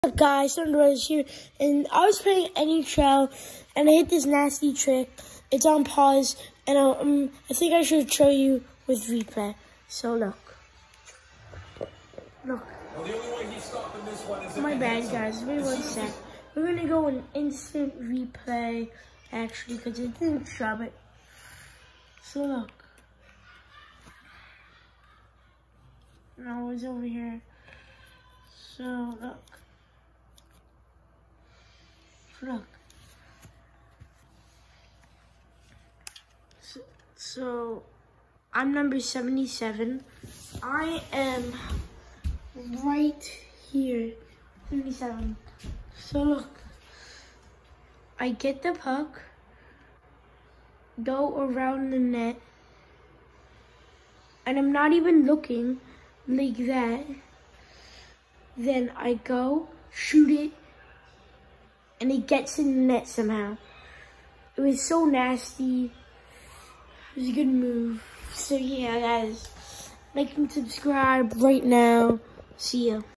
What's up guys, Sunrise here, and I was playing NHL and I hit this nasty trick. It's on pause and I think I should show you with replay. So look. Well, the only way he's stopping this one is my bad guys, wait 1 sec. We're gonna go in instant replay actually because it didn't shove it. So look. No, it's over here. So look. Look. So I'm number 77. I am right here. 77. So look. I get the puck, go around the net, and I'm not even looking like that. Then I go, shoot it, and it gets in the net somehow. It was so nasty. It was a good move. So yeah, guys, like and subscribe right now. See ya.